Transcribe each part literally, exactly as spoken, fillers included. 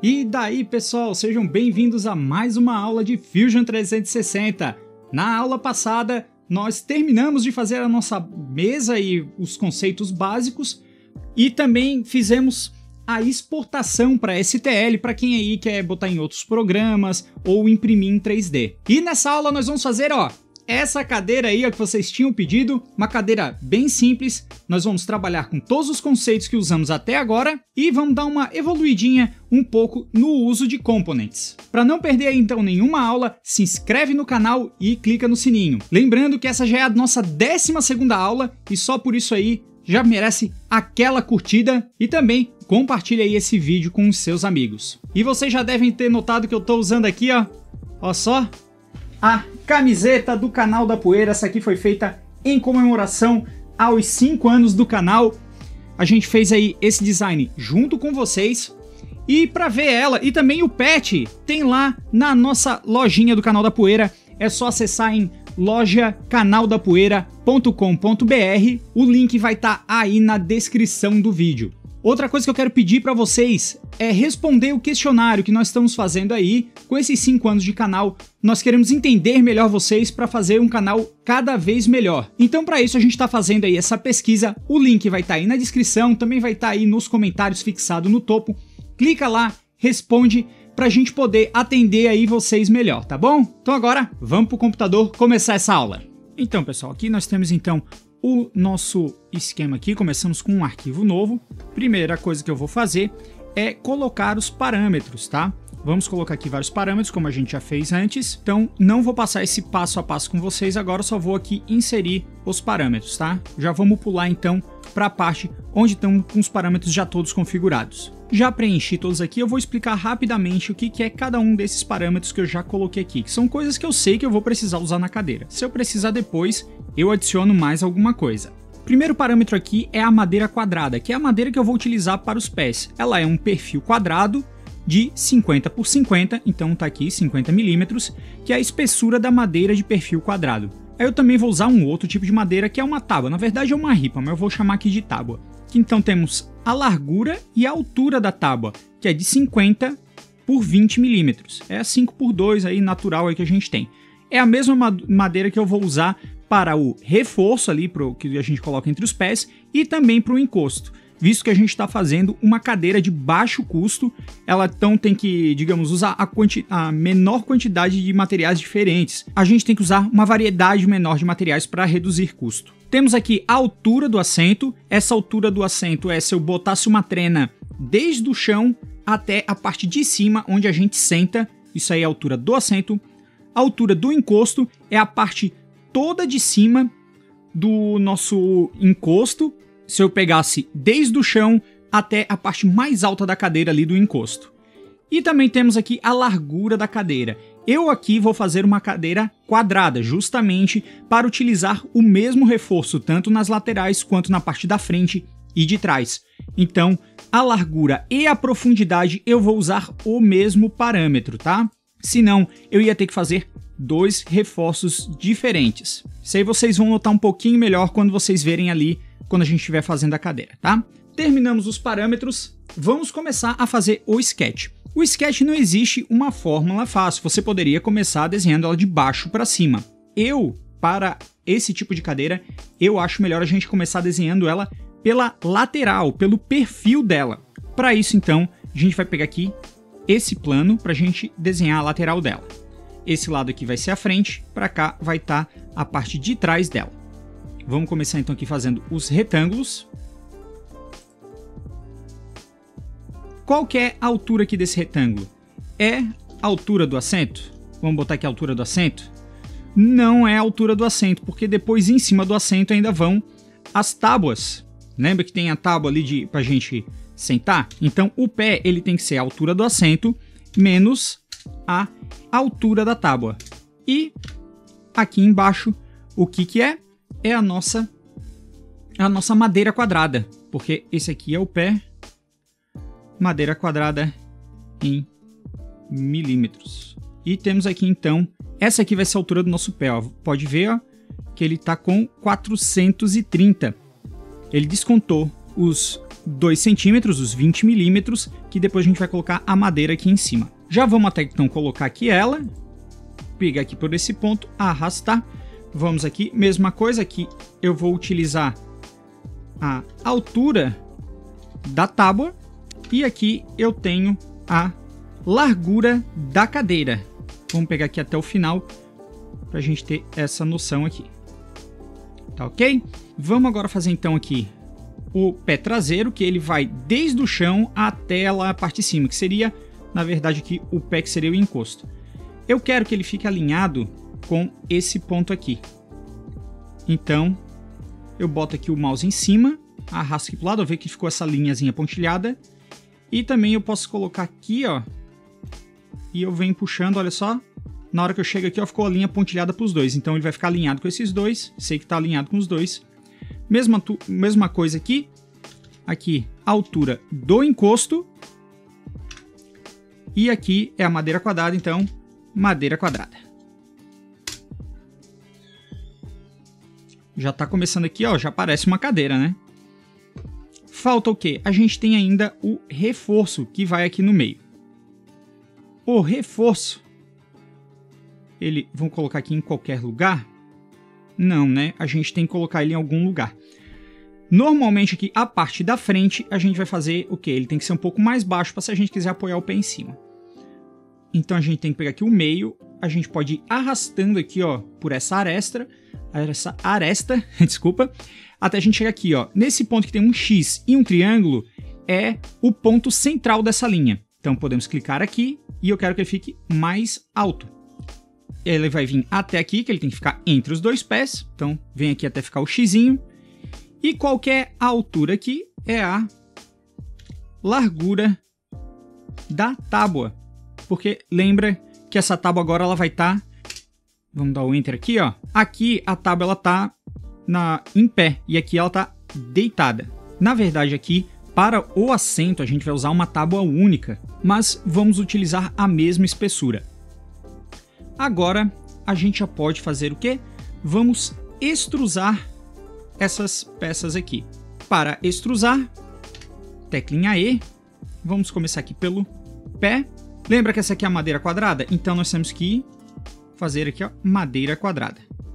E daí, pessoal, sejam bem-vindos a mais uma aula de Fusion trezentos e sessenta. Na aula passada, nós terminamos de fazer a nossa mesa e os conceitos básicos e também fizemos a exportação para S T L para quem aí quer botar em outros programas ou imprimir em três D. E nessa aula nós vamos fazer, ó, essa cadeira aí ó, que vocês tinham pedido, uma cadeira bem simples. Nós vamos trabalhar com todos os conceitos que usamos até agora e vamos dar uma evoluidinha um pouco no uso de components. Para não perder então nenhuma aula, se inscreve no canal e clica no sininho. Lembrando que essa já é a nossa décima segunda aula e só por isso aí já merece aquela curtida e também compartilha aí esse vídeo com os seus amigos. E vocês já devem ter notado que eu estou usando aqui, ó, ó só, a camiseta do canal da Poeira. Essa aqui foi feita em comemoração aos cinco anos do canal. A gente fez aí esse design junto com vocês. E para ver ela e também o pet, tem lá na nossa lojinha do canal da Poeira. É só acessar em loja canal da poeira ponto com ponto br. O link vai estar aí na descrição do vídeo. Outra coisa que eu quero pedir para vocês é responder o questionário que nós estamos fazendo aí. Com esses cinco anos de canal, nós queremos entender melhor vocês para fazer um canal cada vez melhor. Então para isso a gente está fazendo aí essa pesquisa, o link vai estar aí na descrição, também vai estar aí nos comentários fixado no topo. Clica lá, responde para a gente poder atender aí vocês melhor, tá bom? Então agora vamos para o computador começar essa aula. Então pessoal, aqui nós temos então o nosso esquema aqui. Começamos com um arquivo novo. Primeira coisa que eu vou fazer é colocar os parâmetros, tá? Vamos colocar aqui vários parâmetros, como a gente já fez antes. Então, não vou passar esse passo a passo com vocês agora, só vou aqui inserir os parâmetros, tá? Já vamos pular então para a parte onde estão com os parâmetros já todos configurados. Já preenchi todos aqui, eu vou explicar rapidamente o que que é cada um desses parâmetros que eu já coloquei aqui, que são coisas que eu sei que eu vou precisar usar na cadeira. Se eu precisar depois, eu adiciono mais alguma coisa. O primeiro parâmetro aqui é a madeira quadrada, que é a madeira que eu vou utilizar para os pés. Ela é um perfil quadrado de cinquenta por cinquenta, então tá aqui cinquenta milímetros, que é a espessura da madeira de perfil quadrado. Aí eu também vou usar um outro tipo de madeira que é uma tábua, na verdade é uma ripa, mas eu vou chamar aqui de tábua. Então temos a largura e a altura da tábua, que é de cinquenta por vinte milímetros. É cinco por dois aí, natural aí que a gente tem. É a mesma madeira que eu vou usar para o reforço ali, pro, que a gente coloca entre os pés, e também para o encosto. Visto que a gente está fazendo uma cadeira de baixo custo, ela então tem que, digamos, usar a, quanti a menor quantidade de materiais diferentes. A gente tem que usar uma variedade menor de materiais para reduzir custo. Temos aqui a altura do assento. Essa altura do assento é se eu botasse uma trena desde o chão até a parte de cima onde a gente senta. Isso aí é a altura do assento. A altura do encosto é a parte toda de cima do nosso encosto. Se eu pegasse desde o chão até a parte mais alta da cadeira ali do encosto. E também temos aqui a largura da cadeira. Eu aqui vou fazer uma cadeira quadrada, justamente para utilizar o mesmo reforço, tanto nas laterais quanto na parte da frente e de trás. Então, a largura e a profundidade eu vou usar o mesmo parâmetro, tá? Senão, eu ia ter que fazer dois reforços diferentes. Isso aí vocês vão notar um pouquinho melhor quando vocês verem ali, quando a gente estiver fazendo a cadeira, tá? Terminamos os parâmetros, vamos começar a fazer o sketch. O sketch não existe uma fórmula fácil, você poderia começar desenhando ela de baixo para cima. Eu, para esse tipo de cadeira, eu acho melhor a gente começar desenhando ela pela lateral, pelo perfil dela. Para isso, então, a gente vai pegar aqui esse plano para a gente desenhar a lateral dela. Esse lado aqui vai ser a frente, para cá vai estar a parte de trás dela. Vamos começar então aqui fazendo os retângulos. Qual que é a altura aqui desse retângulo? É a altura do assento? Vamos botar aqui a altura do assento? Não é a altura do assento, porque depois em cima do assento ainda vão as tábuas. Lembra que tem a tábua ali de, pra gente sentar? Então o pé ele tem que ser a altura do assento menos a altura da tábua. E aqui embaixo, o que que é? É a nossa, a nossa madeira quadrada, porque esse aqui é o pé, madeira quadrada em milímetros. E temos aqui então, essa aqui vai ser a altura do nosso pé, ó. Pode ver ó, que ele está com quatrocentos e trinta. Ele descontou os dois centímetros, os vinte milímetros, que depois a gente vai colocar a madeira aqui em cima. Já vamos até então colocar aqui ela, pegar aqui por esse ponto, arrastar. Vamos aqui, mesma coisa aqui, eu vou utilizar a altura da tábua e aqui eu tenho a largura da cadeira. Vamos pegar aqui até o final para a gente ter essa noção aqui. Tá ok? Vamos agora fazer então aqui o pé traseiro, que ele vai desde o chão até lá a parte de cima, que seria, na verdade, aqui o pé que seria o encosto. Eu quero que ele fique alinhado com esse ponto aqui. Então, eu boto aqui o mouse em cima, arrasto aqui para o lado, eu vejo que ficou essa linhazinha pontilhada. E também eu posso colocar aqui, ó, e eu venho puxando, olha só. Na hora que eu chego aqui, ó, ficou a linha pontilhada para os dois. Então ele vai ficar alinhado com esses dois. Sei que está alinhado com os dois. Mesma, mesma coisa aqui. Aqui, a altura do encosto. E aqui é a madeira quadrada, então, madeira quadrada. Já está começando aqui, ó, já parece uma cadeira, né? Falta o quê? A gente tem ainda o reforço, que vai aqui no meio. O reforço, ele, vamos colocar aqui em qualquer lugar? Não, né? A gente tem que colocar ele em algum lugar. Normalmente aqui, a parte da frente, a gente vai fazer o quê? Ele tem que ser um pouco mais baixo para se a gente quiser apoiar o pé em cima. Então a gente tem que pegar aqui o meio, a gente pode ir arrastando aqui, ó, por essa aresta, essa aresta, desculpa, até a gente chegar aqui, ó. Nesse ponto que tem um X e um triângulo, é o ponto central dessa linha. Então podemos clicar aqui e eu quero que ele fique mais alto. Ele vai vir até aqui, que ele tem que ficar entre os dois pés. Então vem aqui até ficar o xizinho. E qual que é a altura aqui? É a largura da tábua. Porque lembra que essa tábua agora ela vai estar... Tá, vamos dar o Enter aqui, ó. Aqui a tábua ela tá na, em pé e aqui ela tá deitada. Na verdade aqui, para o assento, a gente vai usar uma tábua única, mas vamos utilizar a mesma espessura. Agora, a gente já pode fazer o quê? Vamos extrusar essas peças aqui. Para extrusar, teclinha E, vamos começar aqui pelo pé. Lembra que essa aqui é a madeira quadrada? Então nós temos que fazer aqui, ó, madeira quadrada.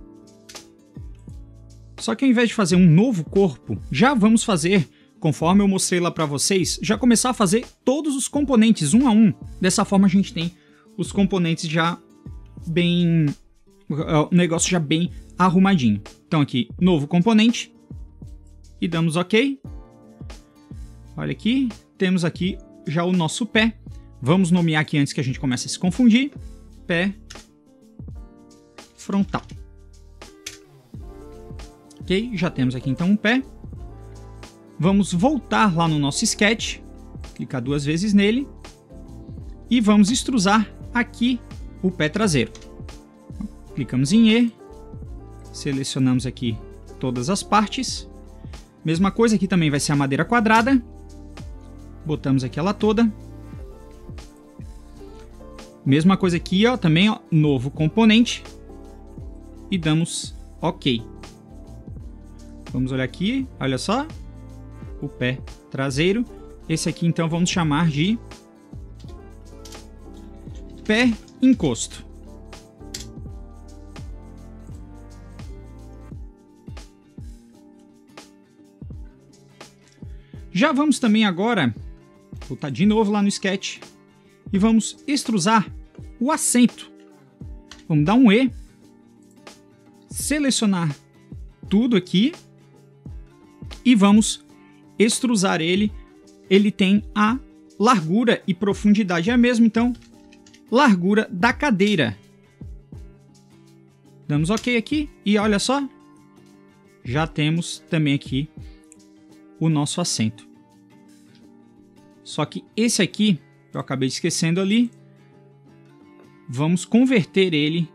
Só que ao invés de fazer um novo corpo, já vamos fazer, conforme eu mostrei lá para vocês, já começar a fazer todos os componentes um a um. Dessa forma a gente tem os componentes já bem... o negócio já bem arrumadinho. Então aqui, novo componente. E damos OK. Olha aqui, temos aqui já o nosso pé. Vamos nomear aqui antes que a gente comece a se confundir. Pé frontal. Ok, já temos aqui então um pé. Vamos voltar lá no nosso sketch, clicar duas vezes nele e vamos extrusar aqui o pé traseiro. Clicamos em E, selecionamos aqui todas as partes. Mesma coisa aqui também vai ser a madeira quadrada. Botamos aqui ela toda. Mesma coisa aqui, ó, também, ó, novo componente. E damos OK. Vamos olhar aqui, olha só, o pé traseiro. Esse aqui então vamos chamar de pé encosto. Já vamos também agora voltar de novo lá no sketch e vamos extrusar o assento. Vamos dar um E, selecionar tudo aqui e vamos extrusar ele. Ele tem a largura e profundidade é a mesma, então largura da cadeira. Damos OK aqui e olha só, já temos também aqui o nosso assento. Só que esse aqui, eu acabei esquecendo ali, vamos converter ele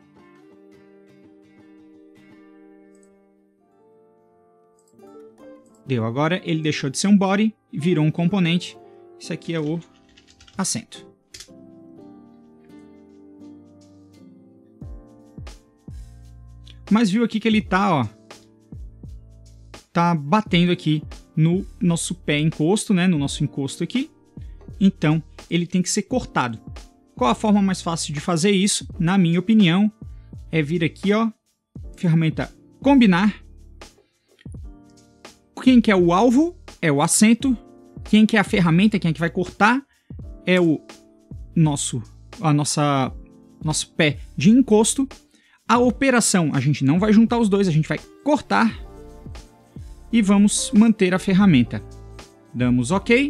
Deu, agora ele deixou de ser um body e virou um componente. Isso aqui é o assento. Mas viu aqui que ele tá, ó, tá batendo aqui no nosso pé encosto, né, no nosso encosto aqui. Então, ele tem que ser cortado. Qual a forma mais fácil de fazer isso? Na minha opinião, é vir aqui, ó, ferramenta combinar. Quem que é o alvo é o assento. Quem que é a ferramenta, quem é que vai cortar é o nosso, a nossa, nosso pé de encosto. A operação, a gente não vai juntar os dois, a gente vai cortar e vamos manter a ferramenta. Damos OK.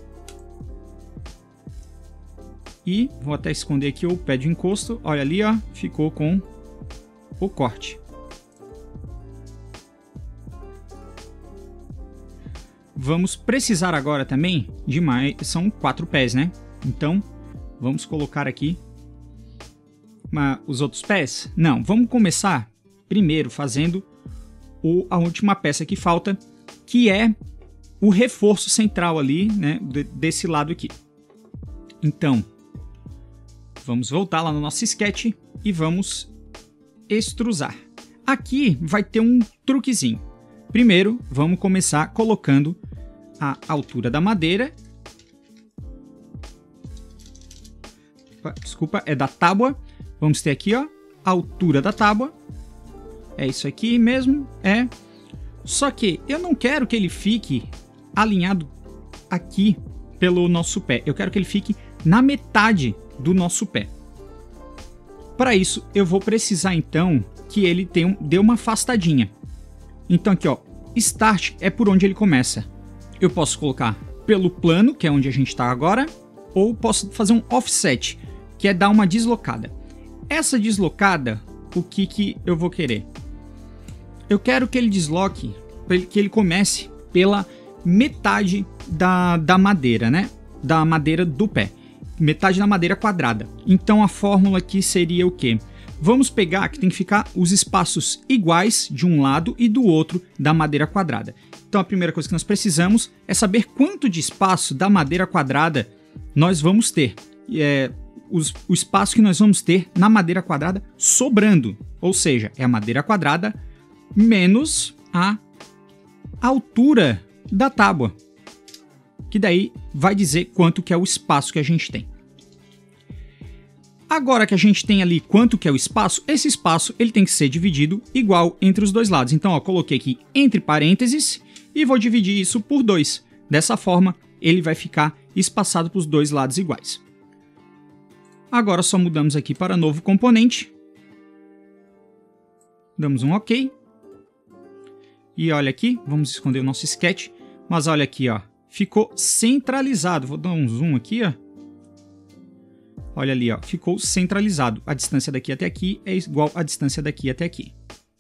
E vou até esconder aqui o pé de encosto. Olha ali, ó, ficou com o corte. Vamos precisar agora também de mais, são quatro pés, né? Então, vamos colocar aqui uma, os outros pés. Não, vamos começar primeiro fazendo o, a última peça que falta, que é o reforço central ali, né? De, desse lado aqui. Então, vamos voltar lá no nosso sketch e vamos extrusar. Aqui vai ter um truquezinho. Primeiro, vamos começar colocando a altura da madeira. Desculpa, é da tábua. Vamos ter aqui, ó, a altura da tábua. É isso aqui mesmo, é. Só que eu não quero que ele fique alinhado aqui pelo nosso pé. Eu quero que ele fique na metade do nosso pé. Para isso, eu vou precisar então que ele tenha um, dê uma afastadinha. Então aqui, ó, Start é por onde ele começa. Eu posso colocar pelo plano, que é onde a gente está agora, ou posso fazer um Offset, que é dar uma deslocada. Essa deslocada, o que, que eu vou querer? Eu quero que ele desloque, que ele comece pela metade da, da madeira, né? Da madeira do pé. Metade da madeira quadrada. Então a fórmula aqui seria o quê? Vamos pegar que tem que ficar os espaços iguais de um lado e do outro da madeira quadrada. Então a primeira coisa que nós precisamos é saber quanto de espaço da madeira quadrada nós vamos ter. É, os, o espaço que nós vamos ter na madeira quadrada sobrando. Ou seja, é a madeira quadrada menos a altura da tábua. Que daí vai dizer quanto que é o espaço que a gente tem. Agora que a gente tem ali quanto que é o espaço, esse espaço ele tem que ser dividido igual entre os dois lados. Então, ó, coloquei aqui entre parênteses e vou dividir isso por dois. Dessa forma, ele vai ficar espaçado para os dois lados iguais. Agora só mudamos aqui para novo componente. Damos um OK. E olha aqui, vamos esconder o nosso sketch. Mas olha aqui, ó, ficou centralizado. Vou dar um zoom aqui, ó. Olha ali, ó, ficou centralizado. A distância daqui até aqui é igual à distância daqui até aqui.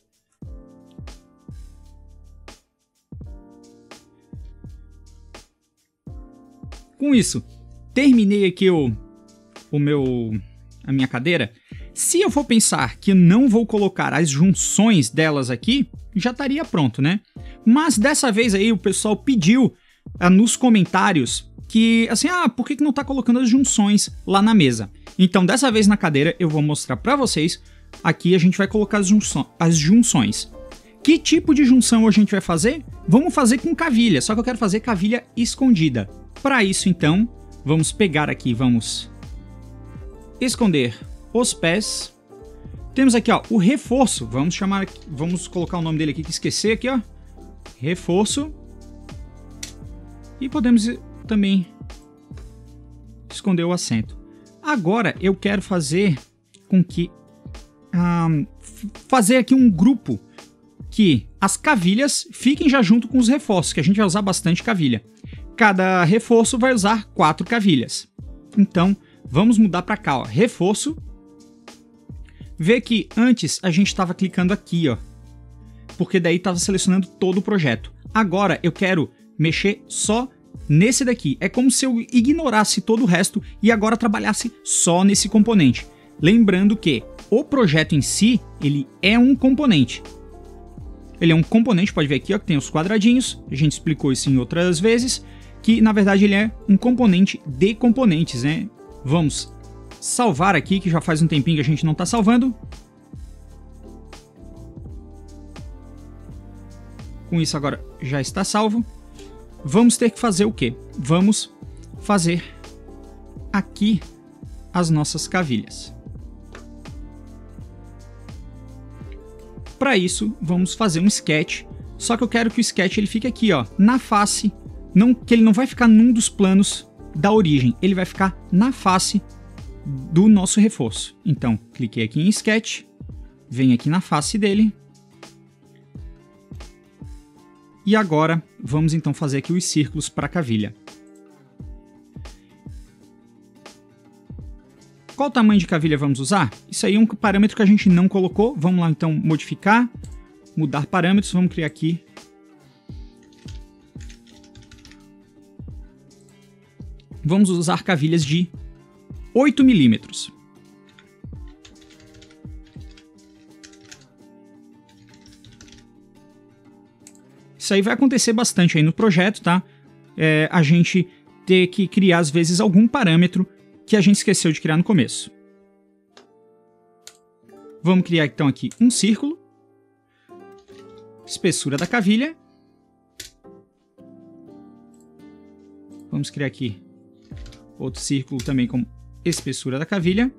Com isso, terminei aqui o, o meu, a minha cadeira. Se eu for pensar que não vou colocar as junções delas aqui, já estaria pronto, né? Mas dessa vez aí o pessoal pediu ah, nos comentários que, assim, ah, por que que não tá colocando as junções lá na mesa? Então, dessa vez na cadeira, eu vou mostrar pra vocês. Aqui a gente vai colocar as, junço as junções. Que tipo de junção a gente vai fazer? Vamos fazer com cavilha, só que eu quero fazer cavilha escondida. Para isso, então, vamos pegar aqui, vamos esconder os pés. Temos aqui, ó, o reforço. Vamos chamar, vamos colocar o nome dele aqui que esqueci aqui, ó. Reforço. E podemos também esconder o assento. Agora eu quero fazer com que um, fazer aqui um grupo que as cavilhas fiquem já junto com os reforços, que a gente vai usar bastante cavilha. Cada reforço vai usar quatro cavilhas. Então vamos mudar para cá, ó, reforço. Vê que antes a gente estava clicando aqui, ó, porque daí estava selecionando todo o projeto. Agora eu quero mexer só nesse daqui. É como se eu ignorasse todo o resto e agora trabalhasse só nesse componente. Lembrando que o projeto em si, ele é um componente. Ele é um componente, pode ver aqui, ó, que tem os quadradinhos. A gente explicou isso em outras vezes, que na verdade ele é um componente de componentes, né? Vamos salvar aqui, que já faz um tempinho que a gente não está salvando. Com isso agora já está salvo. vamos ter que fazer o quê? Vamos fazer aqui as nossas cavilhas. Para isso, vamos fazer um sketch, só que eu quero que o sketch ele fique aqui, ó, na face, não, que ele não vai ficar num dos planos da origem, ele vai ficar na face do nosso reforço. Então, cliquei aqui em sketch, venho aqui na face dele, e agora vamos então fazer aqui os círculos para a cavilha. Qual tamanho de cavilha vamos usar? Isso aí é um parâmetro que a gente não colocou. Vamos lá então modificar, mudar parâmetros, vamos criar aqui. Vamos usar cavilhas de oito milímetros. Isso aí vai acontecer bastante aí no projeto, tá? É, a gente ter que criar às vezes algum parâmetro que a gente esqueceu de criar no começo. Vamos criar então aqui um círculo, espessura da cavilha. Vamos criar aqui outro círculo também com espessura da cavilha.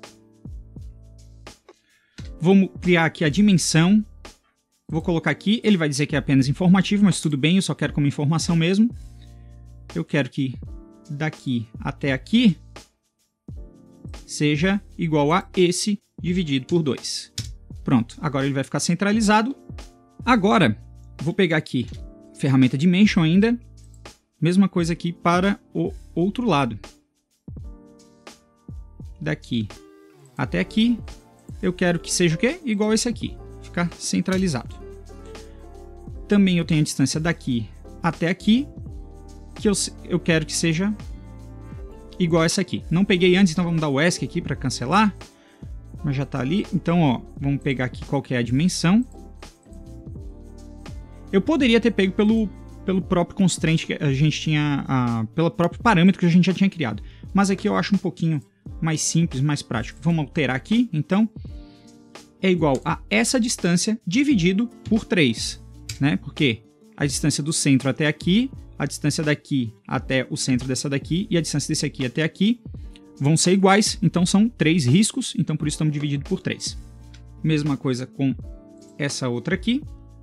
Vamos criar aqui a dimensão. Vou colocar aqui, ele vai dizer que é apenas informativo, mas tudo bem, eu só quero como informação mesmo. Eu quero que daqui até aqui seja igual a esse dividido por dois. Pronto, agora ele vai ficar centralizado. Agora, vou pegar aqui ferramenta Dimension ainda. Mesma coisa aqui para o outro lado. Daqui até aqui, eu quero que seja o quê? Igual a esse aqui. Ficar centralizado. Também eu tenho a distância daqui até aqui, que eu, eu quero que seja igual a essa aqui. Não peguei antes, então vamos dar o ESC aqui para cancelar, mas já está ali. Então, ó, vamos pegar aqui qual que é a dimensão. Eu poderia ter pego pelo, pelo próprio constraint que a gente tinha, a, pelo próprio parâmetro que a gente já tinha criado, mas aqui eu acho um pouquinho mais simples, mais prático. Vamos alterar aqui, então, é igual a essa distância dividido por três, né? Porque a distância do centro até aqui, a distância daqui até o centro dessa daqui e a distância desse aqui até aqui vão ser iguais, então são três riscos, então por isso estamos divididos por três. Mesma coisa com essa outra aqui.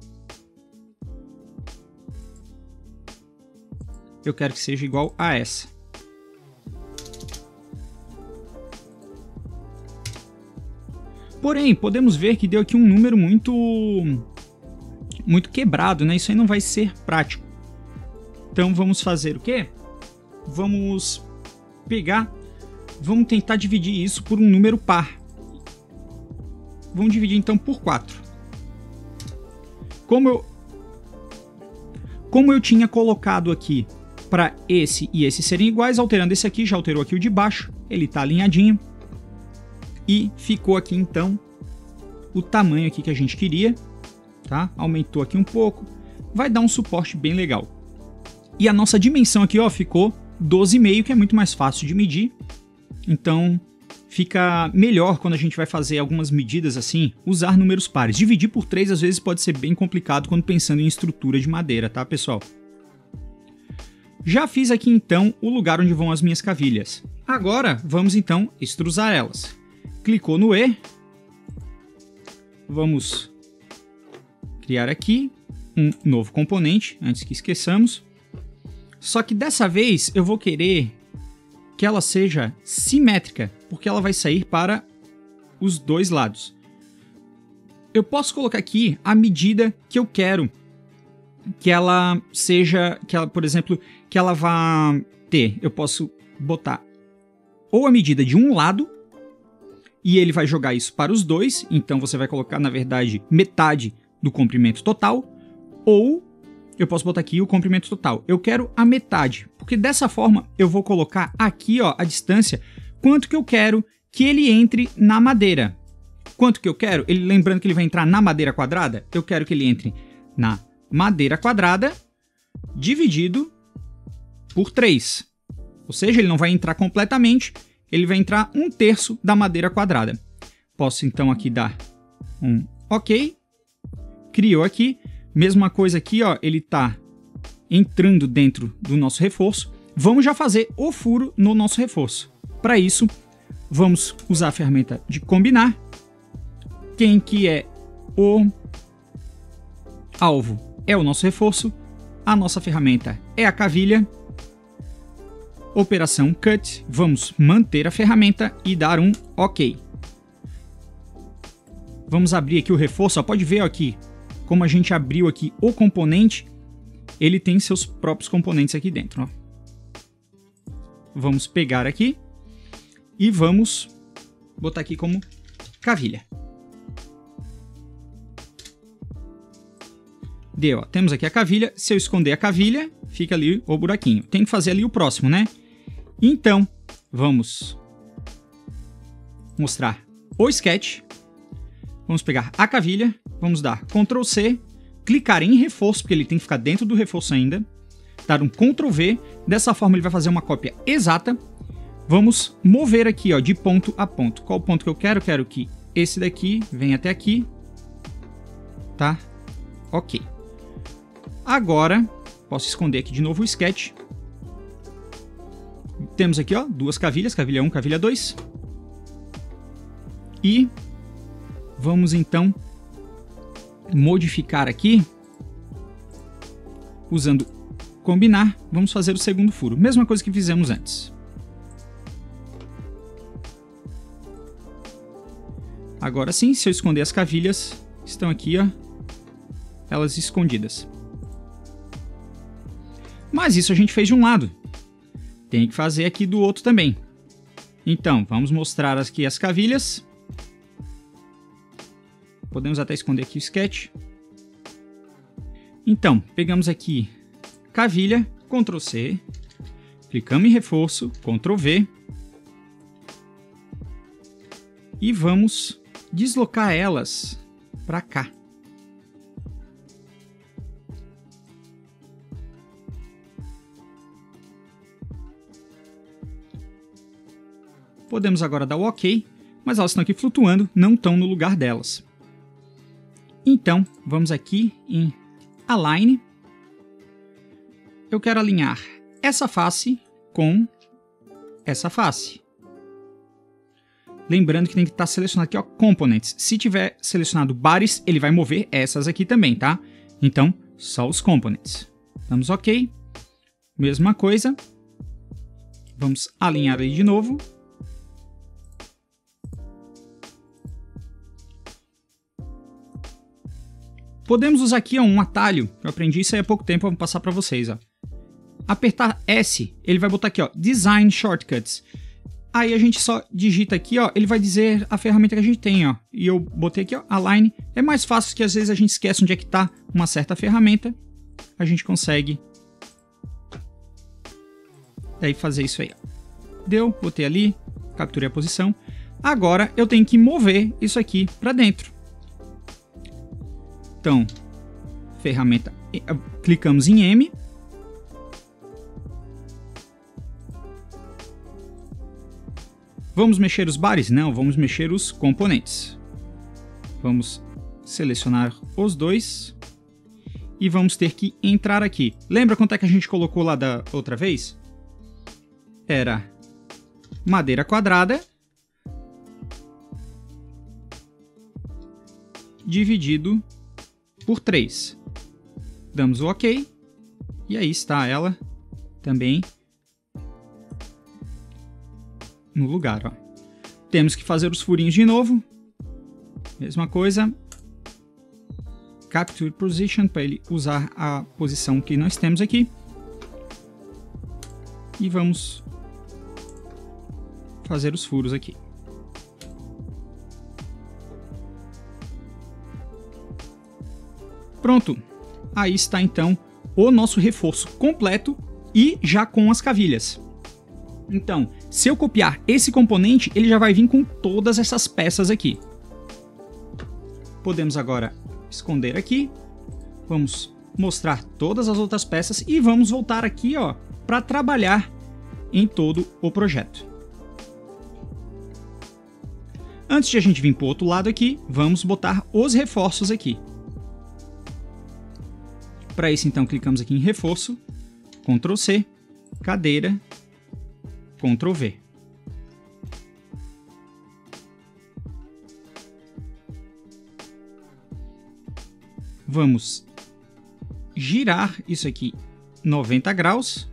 Eu quero que seja igual a essa. Porém, podemos ver que deu aqui um número muito, muito quebrado, né? Isso aí não vai ser prático. Então vamos fazer o quê? Vamos pegar, vamos tentar dividir isso por um número par. Vamos dividir então por quatro. Como eu, como eu tinha colocado aqui para esse e esse serem iguais, alterando esse aqui, já alterou aqui o de baixo, ele está alinhadinho. E ficou aqui então o tamanho aqui que a gente queria, tá? Aumentou aqui um pouco, vai dar um suporte bem legal. E a nossa dimensão aqui, ó, ficou doze vírgula cinco, que é muito mais fácil de medir. Então fica melhor quando a gente vai fazer algumas medidas assim, usar números pares. Dividir por três às vezes pode ser bem complicado quando pensando em estrutura de madeira, tá, pessoal? Já fiz aqui então o lugar onde vão as minhas cavilhas. Agora vamos então extrusar elas. Clicou no E, vamos criar aqui um novo componente, antes que esqueçamos. Só que dessa vez eu vou querer que ela seja simétrica, porque ela vai sair para os dois lados. Eu posso colocar aqui a medida que eu quero que ela seja, que ela, por exemplo, que ela vá ter. Eu posso botar ou a medida de um lado, e ele vai jogar isso para os dois, então você vai colocar, na verdade, metade do comprimento total, ou eu posso botar aqui o comprimento total. Eu quero a metade, porque dessa forma eu vou colocar aqui, ó, a distância, quanto que eu quero que ele entre na madeira. Quanto que eu quero? Ele, lembrando que ele vai entrar na madeira quadrada, eu quero que ele entre na madeira quadrada dividido por três. Ou seja, ele não vai entrar completamente, ele vai entrar um terço da madeira quadrada. Posso então aqui dar um OK. Criou aqui. Mesma coisa aqui, ó, ele está entrando dentro do nosso reforço, vamos já fazer o furo no nosso reforço. Para isso, vamos usar a ferramenta de combinar. Quem que é o alvo é o nosso reforço. A nossa ferramenta é a cavilha. Operação Cut. Vamos manter a ferramenta e dar um OK. Vamos abrir aqui o reforço. Ó, pode ver aqui como a gente abriu aqui o componente. Ele tem seus próprios componentes aqui dentro. Ó. Vamos pegar aqui e vamos botar aqui como cavilha. Deu, ó. Temos aqui a cavilha. Se eu esconder a cavilha, fica ali o buraquinho. Tem que fazer ali o próximo, né? Então, vamos mostrar o sketch. Vamos pegar a cavilha, vamos dar control C, clicar em reforço, porque ele tem que ficar dentro do reforço ainda, dar um control V, dessa forma ele vai fazer uma cópia exata. Vamos mover aqui, ó, de ponto a ponto. Qual ponto que eu quero? Eu quero que esse daqui venha até aqui, tá? Ok. Agora, posso esconder aqui de novo o sketch. Temos aqui, ó, duas cavilhas, cavilha um, cavilha dois. E vamos então modificar aqui, usando combinar, vamos fazer o segundo furo. Mesma coisa que fizemos antes. Agora sim, se eu esconder as cavilhas, estão aqui, ó, elas escondidas. Mas isso a gente fez de um lado. Tem que fazer aqui do outro também. Então, vamos mostrar aqui as cavilhas. Podemos até esconder aqui o sketch. Então, pegamos aqui cavilha, control C, clicamos em reforço, control V, e vamos deslocar elas para cá. Podemos agora dar o OK, mas elas estão aqui flutuando, não estão no lugar delas. Então, vamos aqui em Align. Eu quero alinhar essa face com essa face. Lembrando que tem que estar selecionado aqui, ó, Components. Se tiver selecionado Bodies, ele vai mover essas aqui também, tá? Então, só os Components. Damos OK. Mesma coisa. Vamos alinhar ele de novo. Podemos usar aqui, ó, um atalho. Eu aprendi isso aí há pouco tempo, vou passar para vocês. Ó. Apertar S, ele vai botar aqui, ó, Design Shortcuts. Aí a gente só digita aqui, ó, ele vai dizer a ferramenta que a gente tem, ó. E eu botei aqui, ó, Align. É mais fácil que às vezes a gente esquece onde é que tá uma certa ferramenta. A gente consegue daí fazer isso aí, ó. Deu, botei ali, capturei a posição. Agora eu tenho que mover isso aqui para dentro. Então, ferramenta, clicamos em M. Vamos mexer os bares? Não, vamos mexer os componentes. Vamos selecionar os dois. E vamos ter que entrar aqui. Lembra quanto é que a gente colocou lá da outra vez? Era madeira quadrada dividido por três. Damos o OK. E aí está ela também no lugar. Ó. Temos que fazer os furinhos de novo. Mesma coisa. Capture Position para ele usar a posição que nós temos aqui. E vamos fazer os furos aqui. Pronto, aí está então o nosso reforço completo e já com as cavilhas. Então, se eu copiar esse componente, ele já vai vir com todas essas peças aqui. Podemos agora esconder aqui, vamos mostrar todas as outras peças e vamos voltar aqui, ó, para trabalhar em todo o projeto. Antes de a gente vir para o outro lado aqui, vamos botar os reforços aqui. Para isso, então, clicamos aqui em reforço, control C, cadeira, control V. Vamos girar isso aqui noventa graus.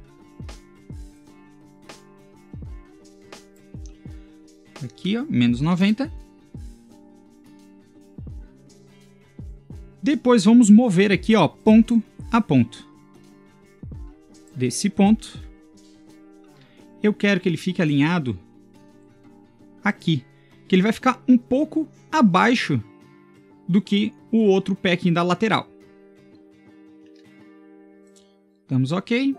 Aqui, ó, menos noventa. Depois vamos mover aqui, ó, ponto a ponto. Desse ponto, eu quero que ele fique alinhado aqui, que ele vai ficar um pouco abaixo do que o outro pé aqui da lateral. Damos OK.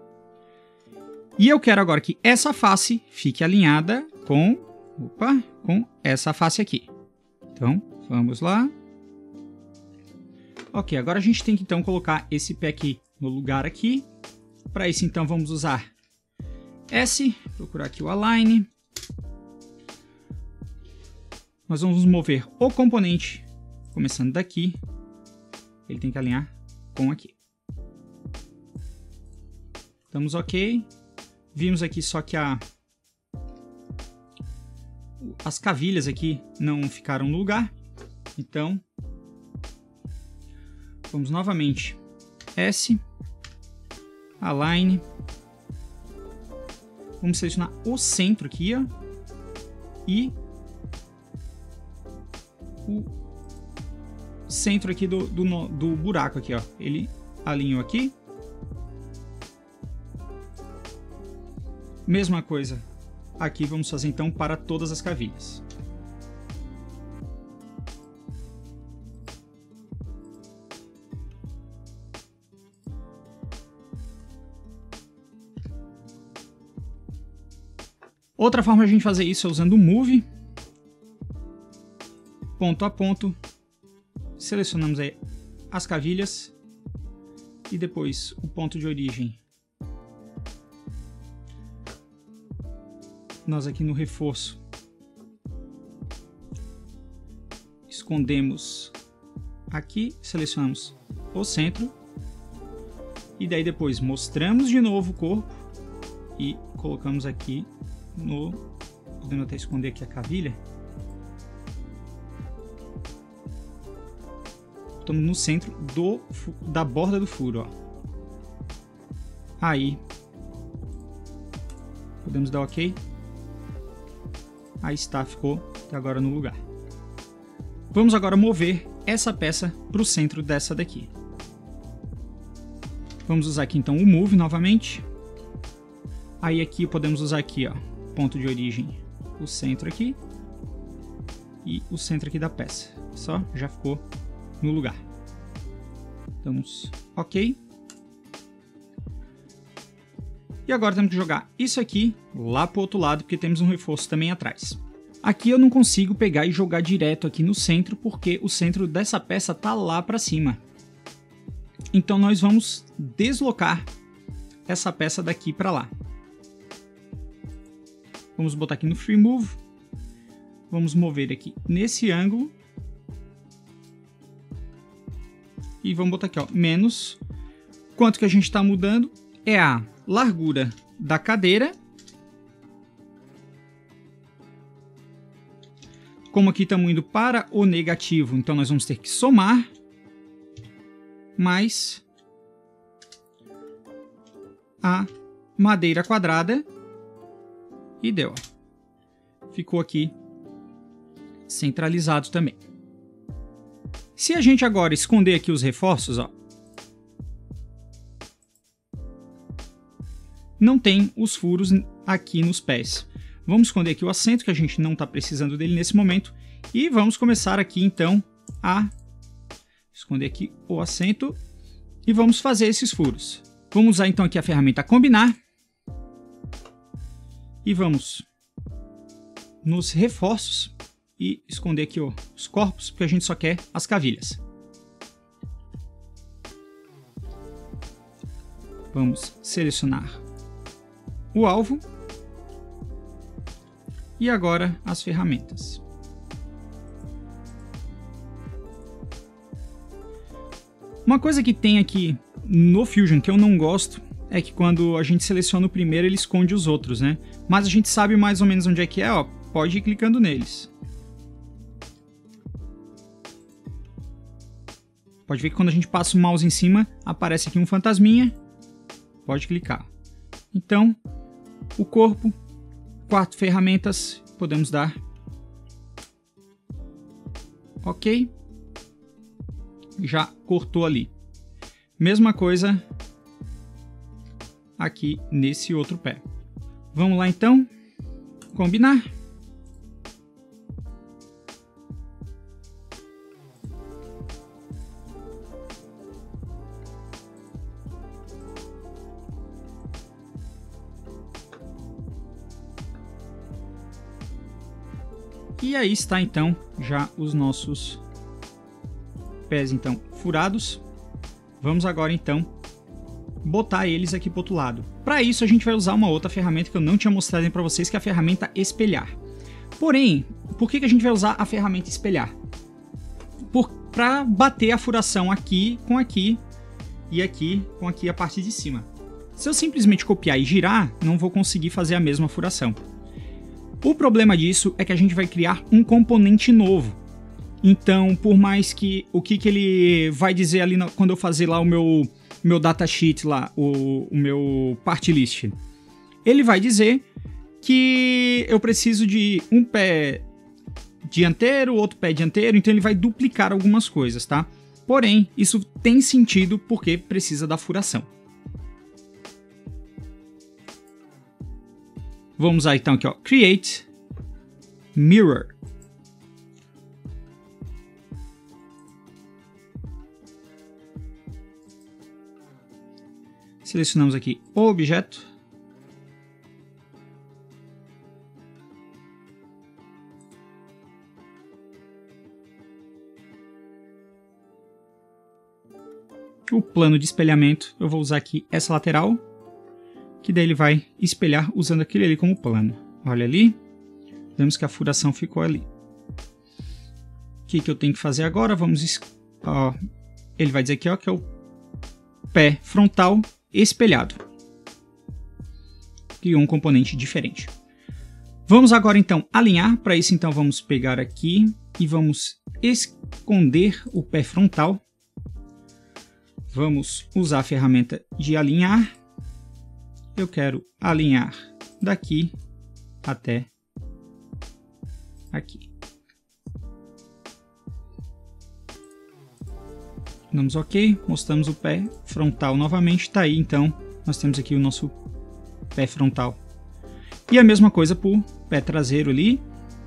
E eu quero agora que essa face fique alinhada com, opa, com essa face aqui. Então, vamos lá. Ok, agora a gente tem que então colocar esse pé aqui no lugar aqui. Para isso, então, vamos usar S, procurar aqui o Align. Nós vamos mover o componente, começando daqui. Ele tem que alinhar com aqui. Estamos OK. Vimos aqui só que a, as cavilhas aqui não ficaram no lugar. Então, vamos novamente S, Align. Vamos selecionar o centro aqui, ó, e o centro aqui do, do, do buraco aqui, ó. Ele alinhou aqui. Mesma coisa aqui, vamos fazer então para todas as cavilhas. Outra forma de a gente fazer isso é usando o Move, ponto a ponto, selecionamos aí as cavilhas e depois o ponto de origem. Nós aqui no reforço escondemos aqui, selecionamos o centro e daí depois mostramos de novo o corpo e colocamos aqui no, podemos até esconder aqui a cavilha. Estamos no centro do, da borda do furo, ó. Aí podemos dar OK. Aí está, ficou até agora no lugar. Vamos agora mover essa peça para o centro dessa daqui. Vamos usar aqui então o Move novamente. Aí aqui podemos usar aqui, ó, ponto de origem, o centro aqui e o centro aqui da peça. Só, já ficou no lugar. Damos OK. E agora temos que jogar isso aqui lá para o outro lado, porque temos um reforço também atrás. Aqui eu não consigo pegar e jogar direto aqui no centro, porque o centro dessa peça tá lá para cima. Então nós vamos deslocar essa peça daqui para lá. Vamos botar aqui no Free Move. Vamos mover aqui nesse ângulo. E vamos botar aqui, ó, menos. Quanto que a gente está mudando é a largura da cadeira. Como aqui estamos indo para o negativo, então nós vamos ter que somar mais a madeira quadrada e deu. Ficou aqui centralizado também. Se a gente agora esconder aqui os reforços, ó, não tem os furos aqui nos pés. Vamos esconder aqui o assento, que a gente não está precisando dele nesse momento. E vamos começar aqui então a esconder aqui o assento. E vamos fazer esses furos. Vamos usar então aqui a ferramenta Combinar. E vamos nos reforços e esconder aqui ó, os corpos, porque a gente só quer as cavilhas. Vamos selecionar o alvo e agora as ferramentas. Uma coisa que tem aqui no Fusion que eu não gosto é que quando a gente seleciona o primeiro, ele esconde os outros, né? Mas a gente sabe mais ou menos onde é que é, ó. Pode ir clicando neles. Pode ver que quando a gente passa o mouse em cima, aparece aqui um fantasminha. Pode clicar. Então, o corpo, quatro ferramentas, podemos dar OK. Já cortou ali. Mesma coisa aqui nesse outro pé. Vamos lá então, combinar. E aí está então já os nossos pés então furados. Vamos agora então botar eles aqui para o outro lado. Para isso a gente vai usar uma outra ferramenta que eu não tinha mostrado para vocês, que é a ferramenta espelhar. Porém, por que que a gente vai usar a ferramenta espelhar? Para bater a furação aqui com aqui e aqui com aqui a parte de cima. Se eu simplesmente copiar e girar, não vou conseguir fazer a mesma furação. O problema disso é que a gente vai criar um componente novo. Então, por mais que o que, que ele vai dizer ali na, quando eu fazer lá o meu, meu datasheet, lá, o, o meu part list, ele vai dizer que eu preciso de um pé dianteiro, outro pé dianteiro, então ele vai duplicar algumas coisas, tá? Porém, isso tem sentido porque precisa da furação. Vamos usar então aqui, ó, Create Mirror. Selecionamos aqui o objeto. O plano de espelhamento, eu vou usar aqui essa lateral, que daí ele vai espelhar usando aquele ali como plano. Olha ali, vemos que a furação ficou ali. O que, que eu tenho que fazer agora? Vamos, ó, ele vai dizer aqui, ó, que é o pé frontal espelhado. Criou um componente diferente. Vamos agora então alinhar. Para isso então vamos pegar aqui e vamos esconder o pé frontal. Vamos usar a ferramenta de alinhar. Eu quero alinhar daqui até aqui. Damos OK, mostramos o pé frontal novamente, está aí então, nós temos aqui o nosso pé frontal. E a mesma coisa para o pé traseiro ali.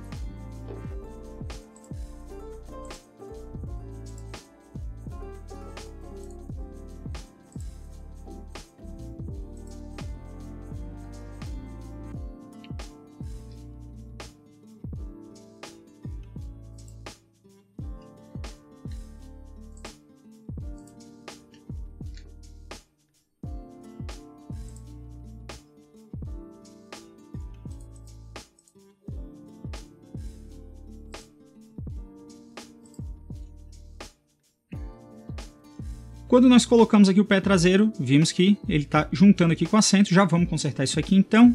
Quando nós colocamos aqui o pé traseiro, vimos que ele está juntando aqui com o assento. Já vamos consertar isso aqui então.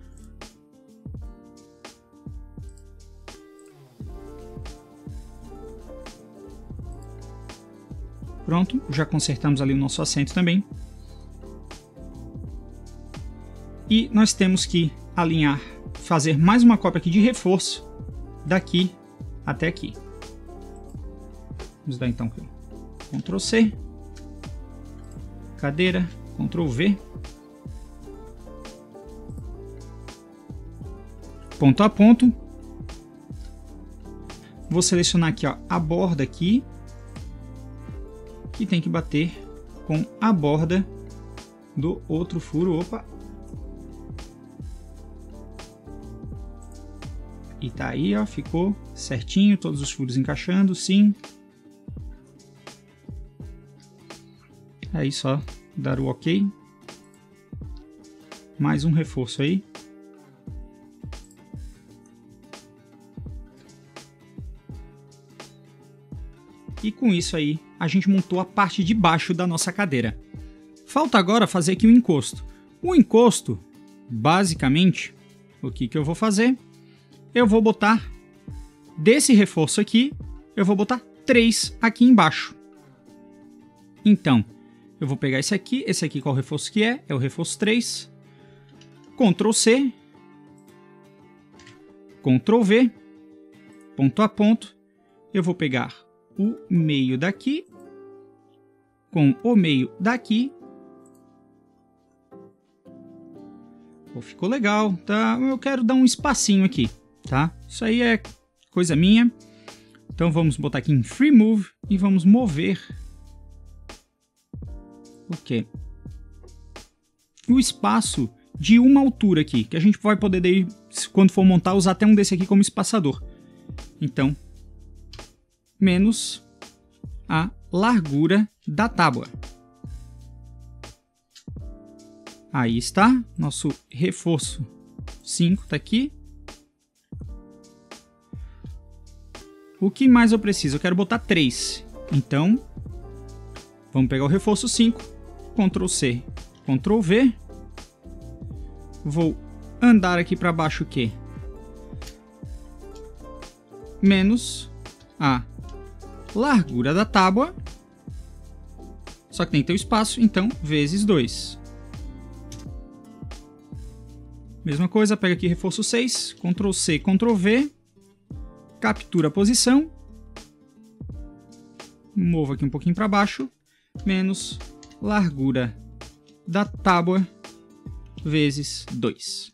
Pronto, já consertamos ali o nosso assento também. E nós temos que alinhar, fazer mais uma cópia aqui de reforço daqui até aqui. Vamos dar então aqui, control C. Cadeira, control V, ponto a ponto. Vou selecionar aqui, ó, a borda aqui, que tem que bater com a borda do outro furo. Opa! E tá aí, ó, ficou certinho, todos os furos encaixando, sim. Aí só dar o OK. Mais um reforço aí. E com isso aí, a gente montou a parte de baixo da nossa cadeira. Falta agora fazer aqui o encosto. O encosto, basicamente, o que, que eu vou fazer? Eu vou botar, desse reforço aqui, eu vou botar três aqui embaixo. Então, eu vou pegar esse aqui, esse aqui qual reforço que é? É o reforço três. Ctrl C. Ctrl V. Ponto a ponto. Eu vou pegar o meio daqui com o meio daqui. Pô, ficou legal, tá? Eu quero dar um espacinho aqui, tá? Isso aí é coisa minha. Então vamos botar aqui em Free Move e vamos mover o quê? O espaço de uma altura aqui, que a gente vai poder, daí, quando for montar, usar até um desse aqui como espaçador. Então, menos a largura da tábua. Aí está, nosso reforço cinco está aqui. O que mais eu preciso? Eu quero botar três. Então, vamos pegar o reforço cinco, Ctrl C, Ctrl V. Vou andar aqui para baixo o quê? Menos a largura da tábua. Só que tem que ter o espaço, então, vezes dois. Mesma coisa, pega aqui reforço seis, Ctrl C, Ctrl V. Captura a posição. Movo aqui um pouquinho para baixo. Menos largura da tábua vezes dois.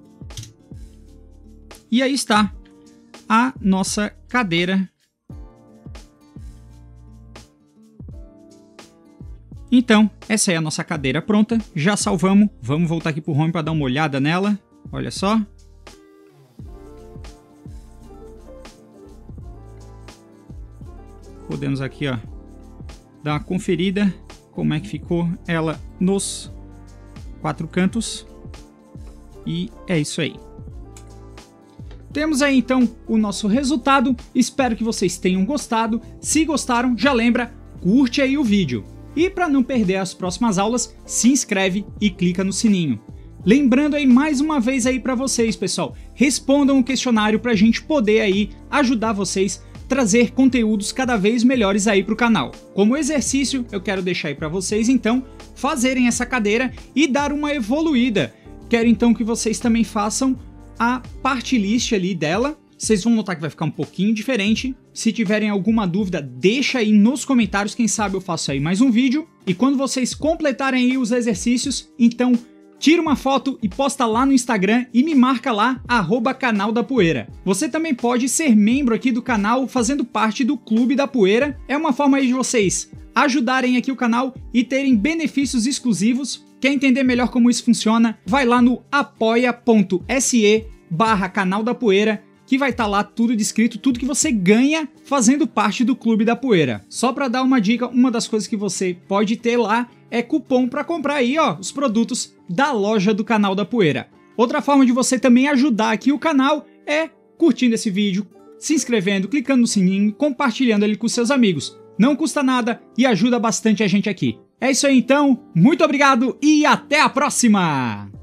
E aí está a nossa cadeira. Então, essa é a nossa cadeira pronta. Já salvamos. Vamos voltar aqui para o home para dar uma olhada nela. Olha só. Podemos aqui, ó, dar uma conferida como é que ficou ela nos quatro cantos. E é isso aí. Temos aí então o nosso resultado. Espero que vocês tenham gostado. Se gostaram, já lembra, curte aí o vídeo. E para não perder as próximas aulas, se inscreve e clica no sininho. Lembrando aí mais uma vez aí para vocês, pessoal, respondam o questionário para a gente poder aí ajudar vocês trazer conteúdos cada vez melhores aí para o canal. Como exercício, eu quero deixar aí para vocês, então, fazerem essa cadeira e dar uma evoluída. Quero então que vocês também façam a part list ali dela. Vocês vão notar que vai ficar um pouquinho diferente. Se tiverem alguma dúvida, deixa aí nos comentários, quem sabe eu faço aí mais um vídeo. E quando vocês completarem aí os exercícios, então tira uma foto e posta lá no Instagram e me marca lá, arroba canal da poeira. Você também pode ser membro aqui do canal fazendo parte do Clube da Poeira. É uma forma aí de vocês ajudarem aqui o canal e terem benefícios exclusivos. Quer entender melhor como isso funciona? Vai lá no apoia.se barra canal da poeira, que vai estar lá tudo descrito, tudo que você ganha fazendo parte do Clube da Poeira. Só para dar uma dica, uma das coisas que você pode ter lá é cupom para comprar aí, ó, os produtos da loja do Canal da Poeira. Outra forma de você também ajudar aqui o canal é curtindo esse vídeo, se inscrevendo, clicando no sininho, compartilhando ele com seus amigos. Não custa nada e ajuda bastante a gente aqui. É isso aí então, muito obrigado e até a próxima!